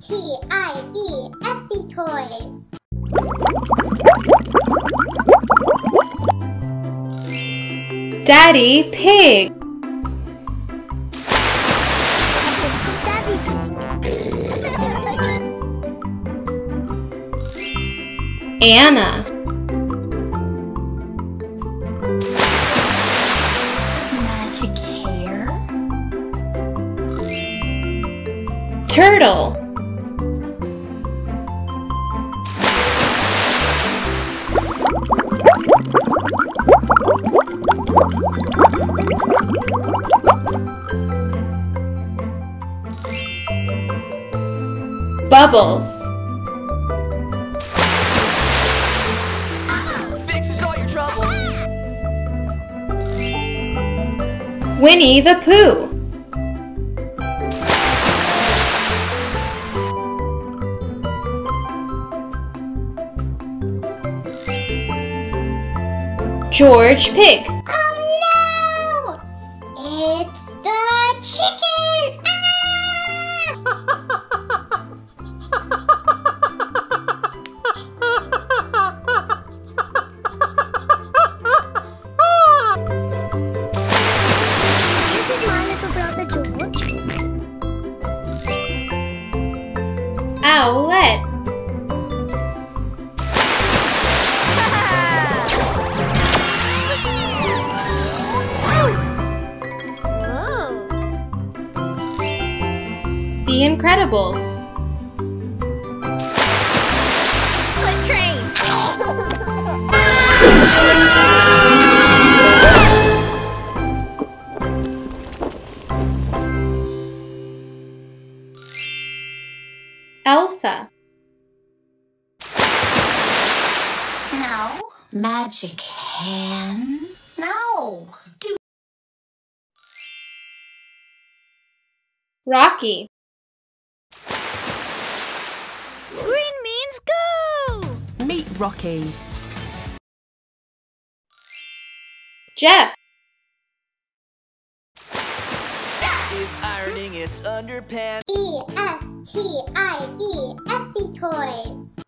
E-S-T-I-E-S-T toys. Daddy Pig. This is Daddy Pig. Anna. Magic hair. Turtle. Bubbles. Fixes all your troubles. Winnie the Pooh. George Pig. Oh no! It's the chicken! This is my little brother George. Owlette. The Incredibles. Flip train! Elsa. No. Magic hands? No. Rocky. Green means go! Meet Rocky. Jeff. Is ironing its underpants. E-S-T-I-E-S-T toys.